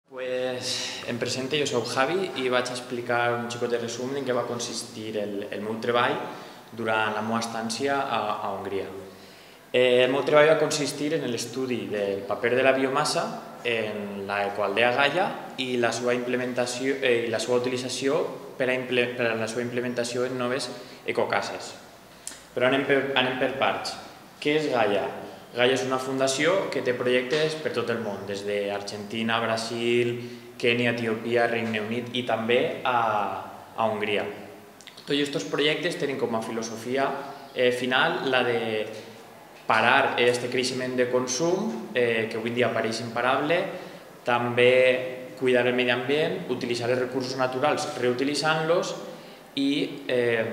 Em presento, jo soc Javi i vaig explicar un xicot de resum en què va consistir el meu treball durant la meva estància a Hongria. El meu treball va consistir en l'estudi del paper de la biomassa en la Ecoaldea GAIA i la seva implementació i la seva utilització per a la seva implementació en noves ecocases. Però anem per parts. Què és GAIA? GAIA és una fundació que té projectes per tot el món, des d'Argentina, Brasil, Kènia, Etiòpia, Regne Unit i també a Hongria. Tots aquests projectes tenen com a filosofia final la de parar aquest creixement de consum, que avui en dia pareix imparable, també cuidar el medi ambient, utilitzar els recursos naturals reutilitzant-los i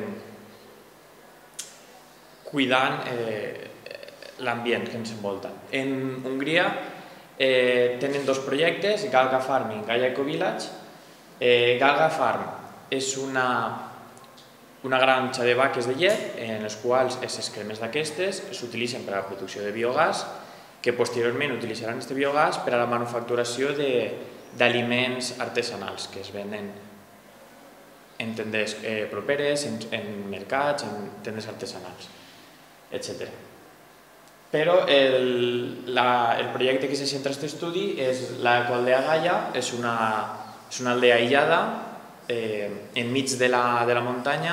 cuidant l'ambient que ens envolta. En Hongria tenen dos projectes, GAIA Farm i GAIA Ecovillage. GAIA Farm és una granja de vaques de llet en les quals els excrements d'aquestes s'utilitzen per a la producció de biogàs, que posteriorment utilitzaran aquest biogàs per a la manufacturació d'aliments artesanals que es venen en tendes properes, en mercats, en tendes artesanals, etc. Però el projecte que se centra en aquest estudi és l'Ecoaldea GAIA, és una aldea aïllada enmig de la muntanya,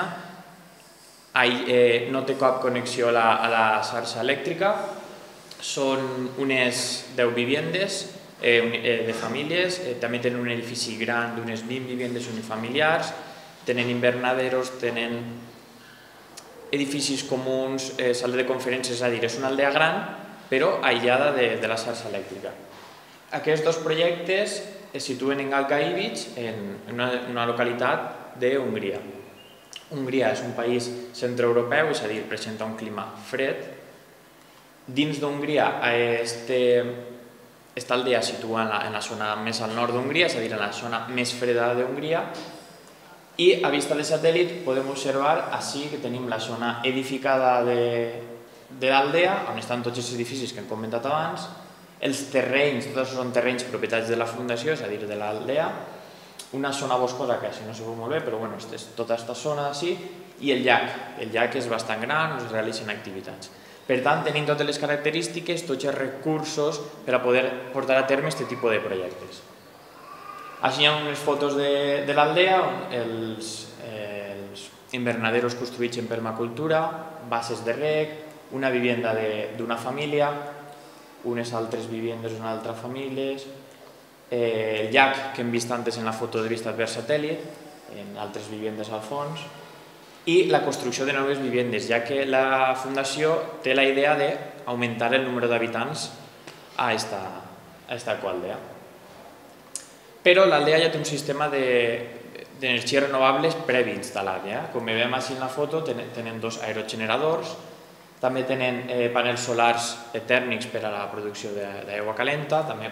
no té cap connexió a la xarxa elèctrica, són unes 10 vivendes de famílies, també tenen un edifici gran d'unes 20 vivendes unifamiliars, tenen invernaderos, tenen edificis comuns, sala de conferències, és a dir, és una aldea gran però aïllada de la xarxa elèctrica. Aquests dos projectes es situen en Galgaivich, en una localitat d'Hongria. Hongria és un país centreeuropeu, és a dir, presenta un clima fred. Dins d'Hongria, aquesta aldea es situa en la zona més al nord d'Hongria, és a dir, en la zona més freda d'Hongria, i a vista de satèl·lit podem observar així que tenim la zona edificada de l'aldea, on estan tots els edificis que hem comentat abans, els terrenys, tots són terrenys propietats de la fundació, és a dir, de l'aldea, una zona boscosa que així no se veu molt bé, però bueno, és tota aquesta zona així, i el llac és bastant gran, es realitzen activitats. Per tant, tenim totes les característiques, tots els recursos per a poder portar a terme aquest tipus de projectes. Així hi ha unes fotos de l'aldea, els invernaderos construïts en permacultura, bases de reg, una vivenda d'una família, unes altres vivendes d'una altra família, el llac que hem vist antes en la foto de vista per satèl·lit, en altres vivendes al fons, i la construcció de noves vivendes, ja que la fundació té la idea d'augmentar el número d'habitants a aquesta Ecoaldea. Però l'aldea ja té un sistema d'energies renovables previ instal·lat. Com veiem així en la foto, tenen dos aerogeneradors, també tenen panels solars tèrmics per a la producció d'aigua calenta, també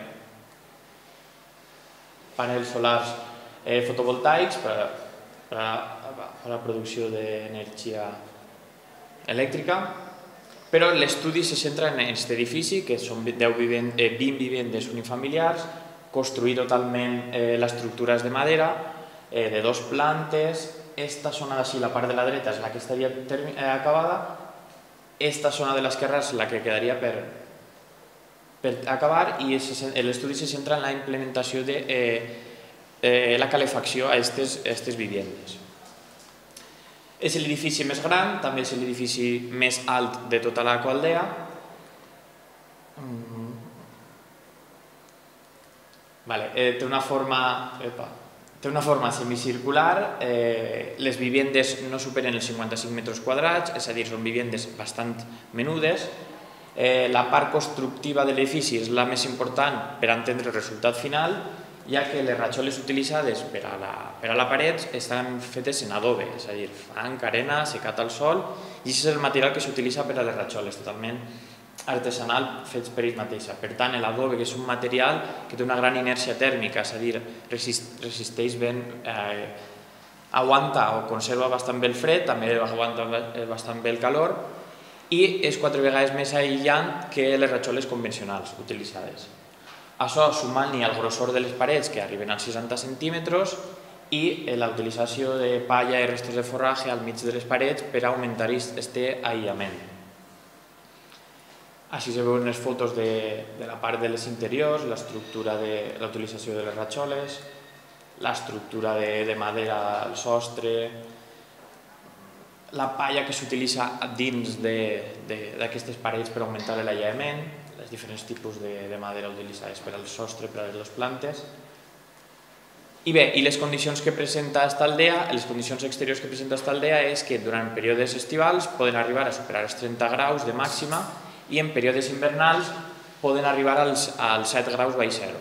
panels solars fotovoltaics per a la producció d'energia elèctrica, però l'estudi se centra en aquest edifici, que són 20 vivendes unifamiliars, construir totalment l'estructura és de madera, de 2 plantes. Aquesta zona d'ací, la part de la dreta, és la que estaria acabada, aquesta zona de l'esquerra és la que quedaria per acabar, i l'estudi se centra en la implementació de la calefacció a aquestes vivendes. És l'edifici més gran, també és l'edifici més alt de tota l'Ecoaldea. Té una forma semicircular, les vivendes no superen els 55 metres quadrats, és a dir, són vivendes bastant menudes. La part constructiva de l'edifici és la més important per entendre el resultat final, ja que les rajoles utilitzades per a la paret estan fetes en adobe, és a dir, fang, arena, secat al sol, i aquest és el material que s'utilitza per a les rajoles, totalment artesanal, fets per ells mateixa. Per tant, l'adobe, que és un material que té una gran inèrcia tèrmica, és a dir, resisteix ben, aguanta o conserva bastant bé el fred, també aguanta bastant bé el calor, i és 4 vegades més aïllant que les rajoles convencionals utilitzades. Això sumant-hi al grossor de les parets, que arriben als 60 centímetres, i la utilització de palla i restos de forratge al mig de les parets per augmentar aquest aïllament. Així se veuen les fotos de la part de les interiors, l'estructura de la utilització de les ratxoles, l'estructura de madera al sostre, la palla que s'utilitza dins d'aquestes parets per augmentar l'aïllament, els diferents tipus de madera utilitzades per al sostre, per a les dues plantes. I bé, i les condicions que presenta esta aldea, les condicions exteriors que presenta esta aldea és que durant períodes estivals poden arribar a superar els 30 graus de màxima i en períodes invernals poden arribar als 7 graus baix zero.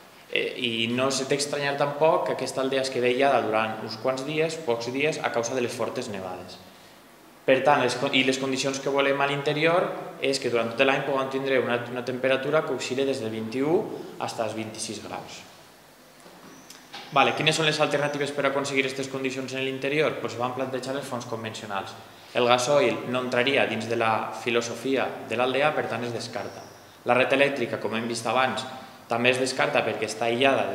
I no s'ha d'estranyar tampoc que aquesta aldea es quedi aïllada durant uns quants dies, pocs dies, a causa de les fortes nevades. Per tant, les condicions que volem a l'interior és que durant tot l'any puguem tindre una temperatura que oscil·li des de 21 fins als 26 graus. Quines són les alternatives per aconseguir aquestes condicions en l'interior? Doncs van plantejar les fonts convencionals. El gasoil no entraria dins de la filosofia de l'aldea, per tant es descarta. La red elèctrica, com hem vist abans, també es descarta perquè està aïllada,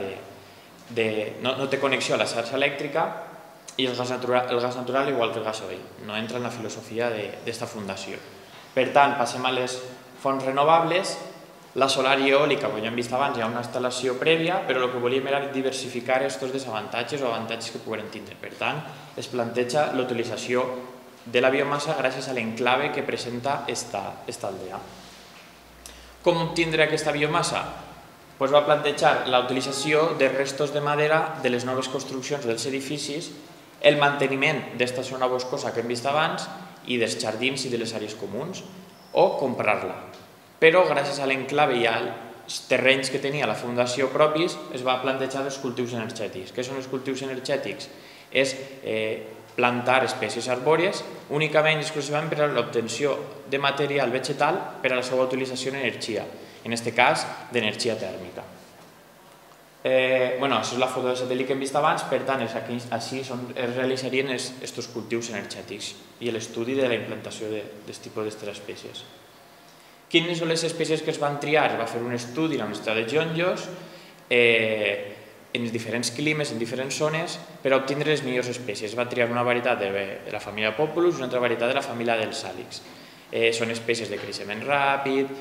no té connexió a la xarxa elèctrica, i el gas natural, igual que el gasoil, no entra en la filosofia d'esta fundació. Per tant, passem a les fonts renovables. La solar i eòlica, com ja hem vist abans, hi ha una instal·lació prèvia, però el que volíem era diversificar aquests desavantatges o avantatges que poden tindre. Per tant, es planteja la utilització de la biomassa gràcies a l'enclave que presenta esta aldea. Com obtindre aquesta biomassa? Va plantejar la utilització de restos de madera de les noves construccions dels edificis, el manteniment d'esta zona boscosa que hem vist abans i dels jardins i de les àrees comuns, o comprar-la. Però gràcies a l'enclave i als terrenys que tenia la fundació propis es va plantejar els cultius energètics. Què són els cultius energètics? És plantar espècies arbòries únicament i exclusivament per a l'obtenció de material vegetal per a la seva utilització en energia, en aquest cas d'energia tèrmica. Això és la foto de satèl·lit que hem vist abans, per tant, així es realitzarien aquests cultius energètics i l'estudi de la implantació d'aquest tipus d'espècies. Quines són les espècies que es van triar? Es va fer un estudi a la Universitat de Gyongyos en diferents climes, en diferents zones, per obtindre les millors espècies. Es va triar una varietat de la família Populus i una altra varietat de la família dels sàlix. Són espècies de creixement ràpid,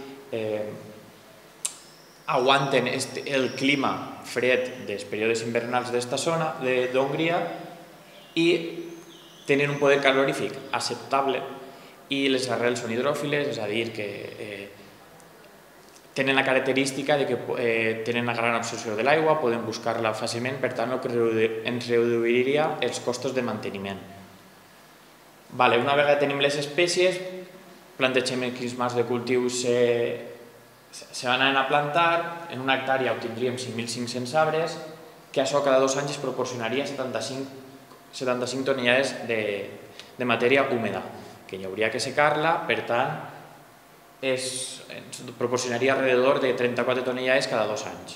aguanten el clima fred dels períodes invernals d'esta zona d'Hongria i tenen un poder calorífic acceptable i les arrels són hidròfiles, és a dir, que tenen la característica que tenen una gran absorció de l'aigua, poden buscar-la fàcilment, per tant, el que ens reduiria els costos de manteniment. Una vegada tenim les espècies, plantegem quins marcs de cultius se van anar a plantar. En una hectàrea obtindríem 5.500 arbres, que això cada 2 anys es proporcionaria 75 tonelades de matèria húmeda, que hi hauria que secar-la, per tant, ens proporcionaria alrededor de 34 tonelades cada 2 anys.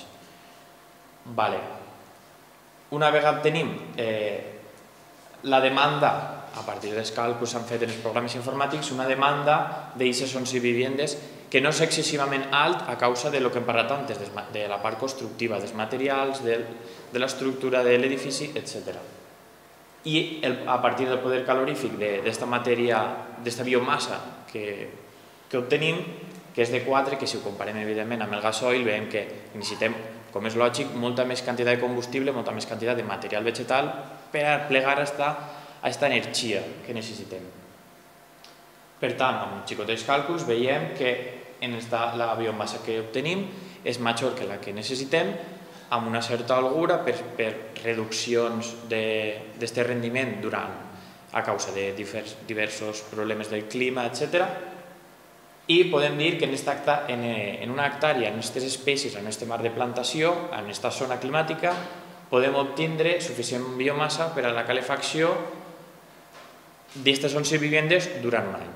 Una vegada tenim la demanda, a partir dels càlculs que s'han fet en els programes informàtics, una demanda d'aixes sons i viviendes que no és excessivament alt a causa del que hem parlat antes, de la part constructiva, dels materials, de l'estructura de l'edifici, etc. I a partir del poder calorífic d'esta matèria, d'esta biomassa que obtenim, que és de 4, que si ho comparem evidentment amb el gasoil, veiem que necessitem, com és lògic, molta més quantitat de combustible, molta més quantitat de material vegetal per a plegar aquesta energia que necessitem. Per tant, amb xicotets càlculs veiem que la biomassa que obtenim és major que la que necessitem, amb una certa holgura per reduccions d'aquest rendiment a causa de diversos problemes del clima, etc. I podem dir que en una hectàrea, en aquestes espècies, en aquest marc de plantació, en aquesta zona climàtica, podem obtindre suficient biomassa per a la calefacció d'aquestes 11 vivendes durant un any.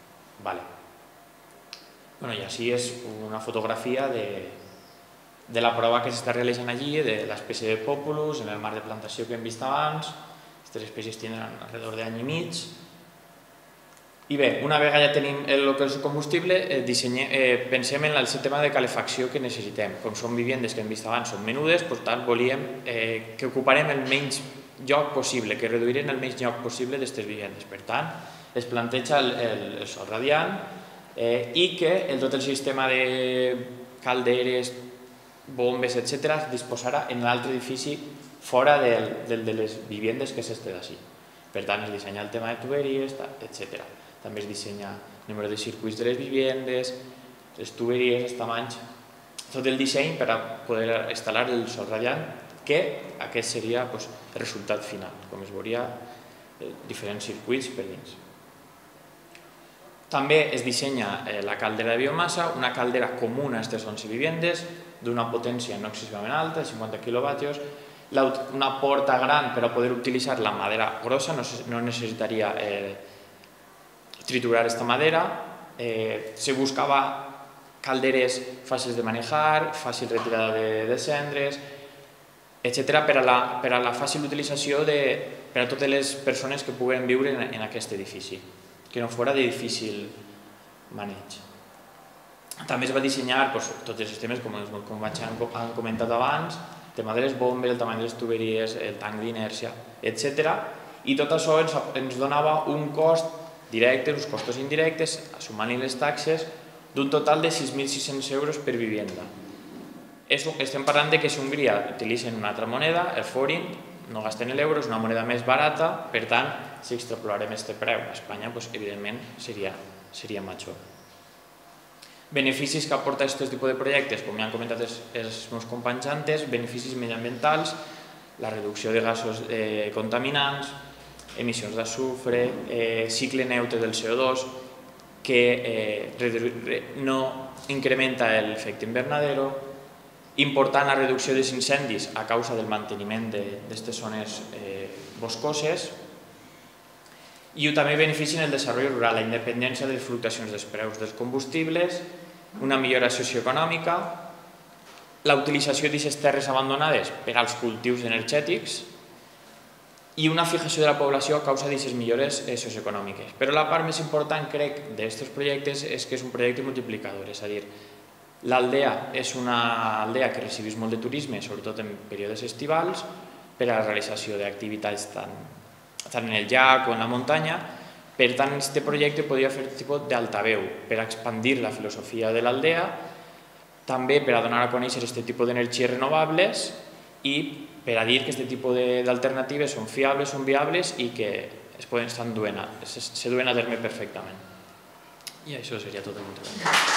I així és una fotografia de la prova que s'està realitzant allí, de l'espècie de Populus, en el marc de plantació que hem vist abans. Aquestes espècies tindran alrededor d'any i mig. I bé, una vegada ja tenim el que és el combustible, pensem en el sistema de calefacció que necessitem. Com són vivendes que hem vist abans, són menudes, per tant, volíem que ocuparem el menys lloc possible, que reduirem el menys lloc possible d'aquestes vivendes. Per tant, es planteja el sol radiant i que tot el sistema de calderes, bombes, etc., es disposarà en l'altre edifici fora de les vivendes que s'esté d'ací. Per tant, es dissenya el tema de tuberies, etc. També es dissenya el número de circuits de les vivendes, les tuberies, els tamanys, tot el disseny per a poder instal·lar el sol radiant, que aquest seria el resultat final, com es veuria, diferents circuits per dins. També es dissenya la caldera de biomassa, una caldera comuna a aquestes 11 vivendes, d'una potència no excessivament alta, de 50 kW, una porta gran per a poder utilitzar la madera grossa, no necessitaria triturar aquesta madera. Se buscava calderes fàcils de manejar, fàcil retirada de cendres, etc., per a la fàcil utilització per a totes les persones que puguen viure en aquest edifici, que no fora de difícil maneig. També es va dissenyar tots els sistemes, com han comentat abans, el tema de les bombes, el tamany de les tuberies, el tanc d'inèrcia, etc. I tot això ens donava un cost directe, uns costos indirectes, sumant-hi les taxes, d'un total de 6.600 euros per vivenda. Estem parlant que si a Hongria utilitzen una altra moneda, el forint, no gasten l'euro, és una moneda més barata, per tant, si extrapolarem aquest preu a Espanya, evidentment seria major. Beneficis que aporta aquest tipus de projectes, com ja han comentat els meus companys antes, beneficis mediambientals, la reducció de gasos contaminants, emissions d'azufre, cicle neutre del CO2, que no incrementa l'efecte invernadero, important la reducció dels incendis a causa del manteniment d'aquestes zones boscoses, i també beneficien el desenvolupament rural, la independència de les fluctuacions dels preus dels combustibles, una millora socioeconòmica, la utilització d'aquestes terres abandonades per als cultius energètics i una fijació de la població a causa d'aquestes millores socioeconòmiques. Però la part més important, crec, d'aquests projectes és que és un projecte multiplicador, és a dir, l'aldea és una aldea que recibeix molt de turisme, sobretot en períodes estivals, per a la realització d'activitats tant en el llac o en la muntanya. Per tant, aquest projecte podria fer tipus d'altaveu per a expandir la filosofia de l'aldea, també per a donar a conèixer aquest tipus d'energies renovables i per a dir que aquest tipus d'alternatives són fiables, són viables i que se duen a terme perfectament. I això seria tot el meu treball.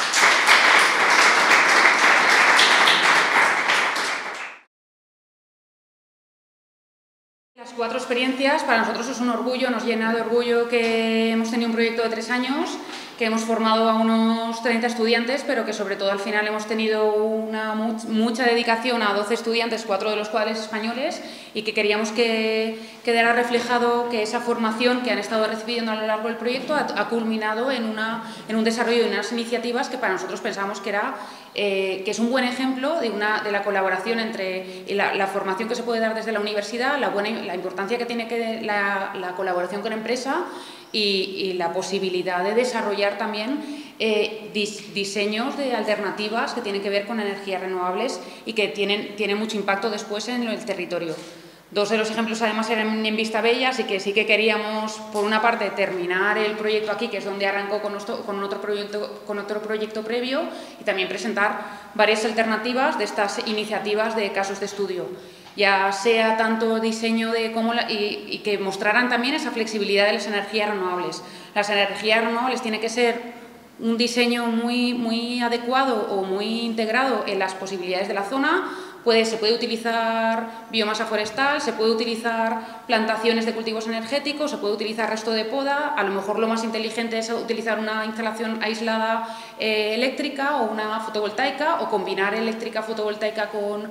Las 4 experiencias, para nosotros es un orgullo, nos llena de orgullo que hemos tenido un proyecto de 3 años, que hemos formado a unos 30 estudiantes, pero que sobre todo al final hemos tenido mucha dedicación a 12 estudiantes, 4 de los cuales españoles, y que queríamos que quedara reflejado que esa formación que han estado recibiendo a lo largo del proyecto ha culminado en un desarrollo de unas iniciativas que para nosotros pensamos que es un buen ejemplo de la colaboración entre la formación que se puede dar desde la universidad, la importancia que tiene la colaboración con empresa y la posibilidad de desarrollar también diseños de alternativas que tienen que ver con energías renovables y que tienen mucho impacto después en el territorio. 2 de los ejemplos además eran en Vistabella, así que sí que queríamos, por una parte, terminar el proyecto aquí, que es donde arrancó con otro proyecto previo, y también presentar varias alternativas de estas iniciativas de casos de estudio. Ya sea tanto diseño y que mostraran también esa flexibilidad de las energías renovables. Las energías renovables tiene que ser un diseño muy adecuado o muy integrado en las posibilidades de la zona. Se puede utilizar biomasa forestal, se puede utilizar plantaciones de cultivos energéticos, se puede utilizar resto de poda. A lo mejor lo más inteligente es utilizar una instalación aislada eléctrica o una fotovoltaica, o combinar eléctrica fotovoltaica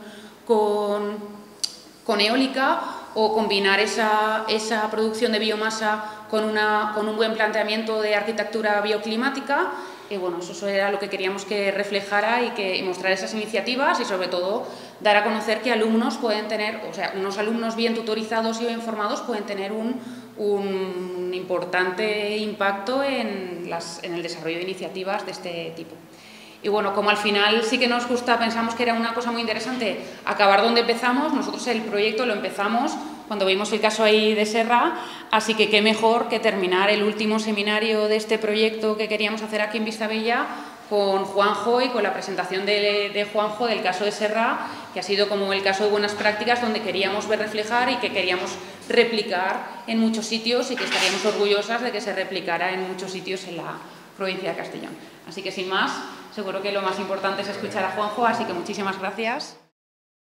con eólica, o combinar esa producción de biomasa con un buen planteamiento de arquitectura bioclimática. Bueno, eso era lo que queríamos que reflejara y mostrar esas iniciativas, y sobre todo dar a conocer que alumnos pueden tener, unos alumnos bien tutorizados y bien formados pueden tener un un importante impacto en el desarrollo de iniciativas de este tipo. Y bueno, como al final sí que nos gusta, pensamos que era una cosa muy interesante acabar donde empezamos. Nosotros el proyecto lo empezamos cuando vimos el caso ahí de Serra, así que qué mejor que terminar el último seminario de este proyecto que queríamos hacer aquí en Vistabella con Juanjo y con la presentación de Juanjo del caso de Serra, que ha sido como el caso de buenas prácticas donde queríamos ver reflejar y que queríamos replicar en muchos sitios y que estaríamos orgullosas de que se replicara en muchos sitios en la provincia de Castellón. Así que sin más, seguro que lo más importante es escuchar a Juanjo, así que muchísimas gracias.